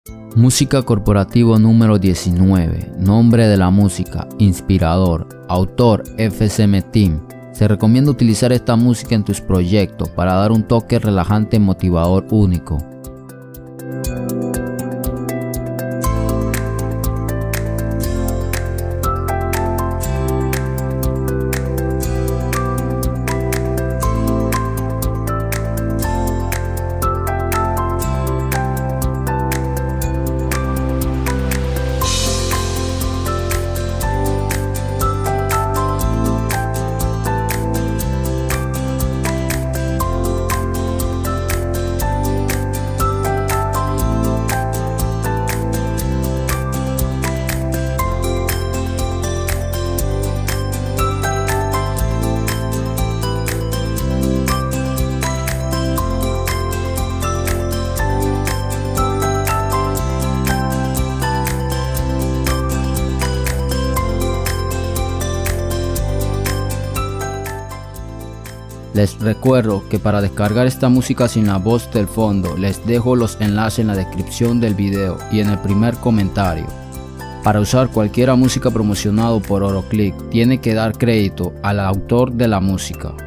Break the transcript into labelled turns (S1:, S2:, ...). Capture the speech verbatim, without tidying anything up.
S1: Música corporativo número diecinueve. Nombre de la música: Inspirador. Autor: F S M Team. Se recomienda utilizar esta música en tus proyectos para dar un toque relajante y motivador único. Les recuerdo que para descargar esta música sin la voz del fondo, les dejo los enlaces en la descripción del video y en el primer comentario. Para usar cualquier música promocionado por Oroclick, tiene que dar crédito al autor de la música.